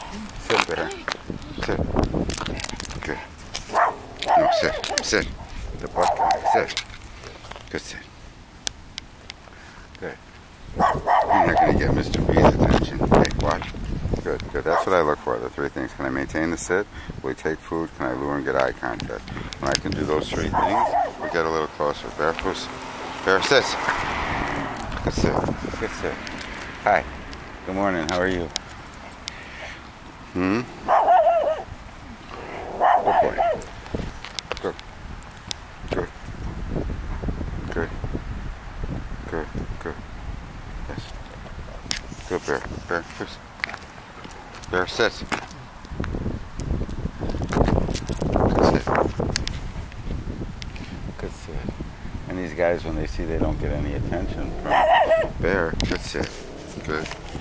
Sit, bear. Sit. Good. No, sit. Sit. The butt guy. Sit. Good sit. Good. You're not going to get Mr. B's attention. Hey, watch. Good, good. That's what I look for, the three things. Can I maintain the sit? Will he take food? Can I lure and get eye contact? When I can do those three things, we get a little closer. Bear, push. Bear, sit. Good sit. Good sit. Hi. Good morning. How are you? Hmm? Good boy. Good. Good. Good. Good. Good. Yes. Good, Bear. Bear, push. Bear, sit. Good sit. Good sit. And these guys, when they see they don't get any attention from Bear, good sit. Good.